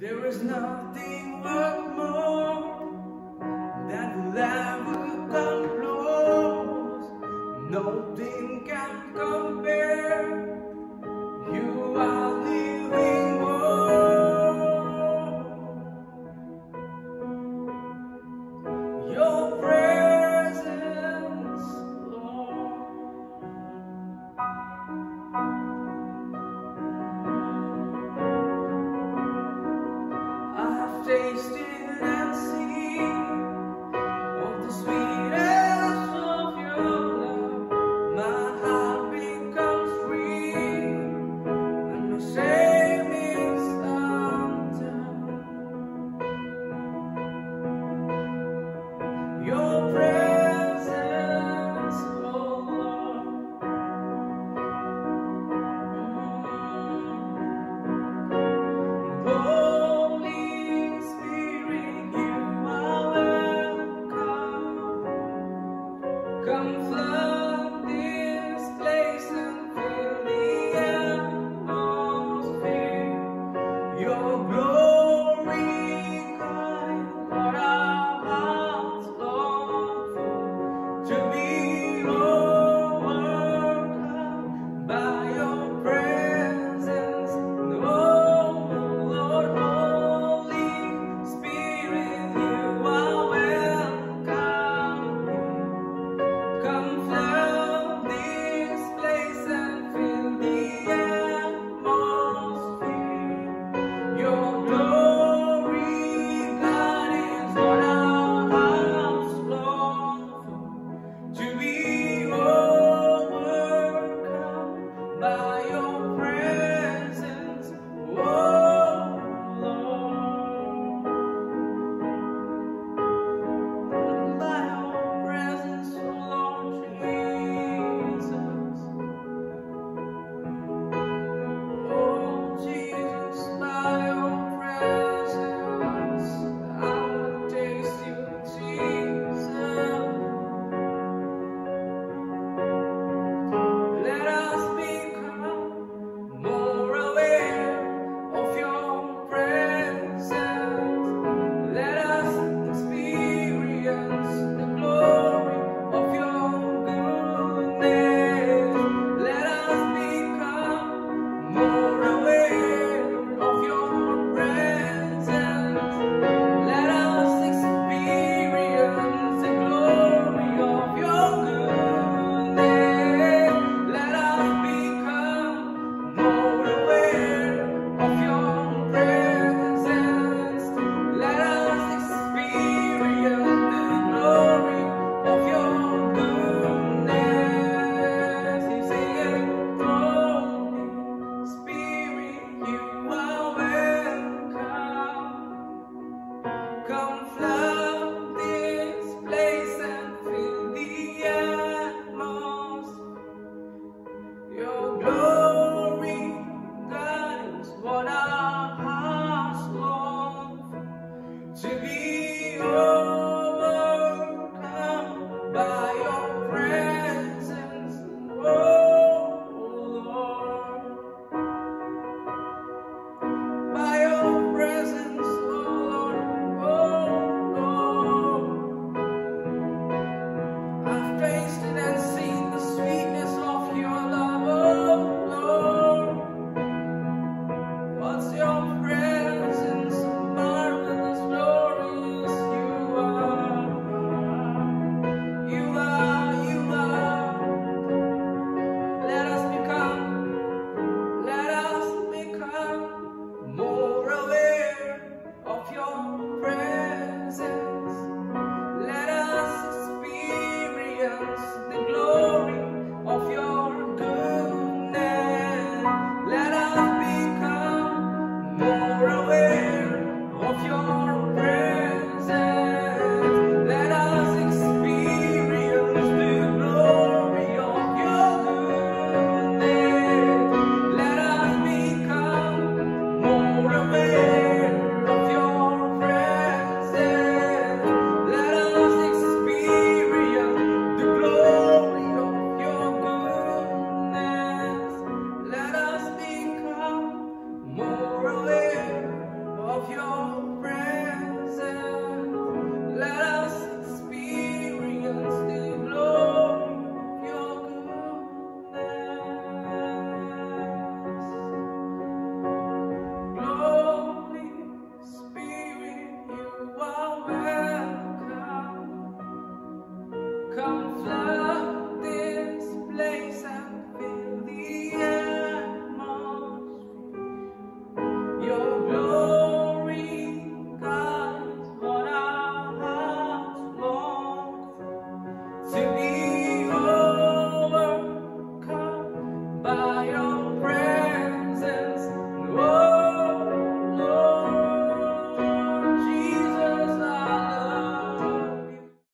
There is nothing worth more that will ever come close. Nothing can compare. You are living more. Your presence, Lord. I've tasted and seen of the sweetness of your love. My heart becomes free, and my shame is undone. Your presence, oh Lord. Holy Spirit, you are welcome. Come flood this place and fill the atmosphere. Your glory guide what our hearts long for, to be overcome by your presence. Oh Lord, Holy Spirit, you are welcome. Come flood this place and fill the atmosphere. Your glory, God, is what our hearts long for, to be overcome by your presence, oh Lord. By your presence, oh Lord Jesus. Oh Jesus, by your presence, I will taste you, Jesus. Let us become more aware of your presence. Let us experience the glory of your goodness. Let us become more aware of your presence. Let us experience the glory of your goodness. Let us become more aware of your presence. Let us experience the glory of your goodness. He's saying, Holy Spirit, you are welcome. Come flood this place and fill the atmosphere. Your glory, God, is what our hearts long for, to be overcome by your presence, oh Lord. By your presence, oh Lord, oh Lord. I've tasted and seen the sweetness of your love, oh Lord. What's your presence, marvelous, glorious you are. You are, you are. Let us become more aware of your presence. Let us experience the glory of your goodness. Let us become more aware of your presence.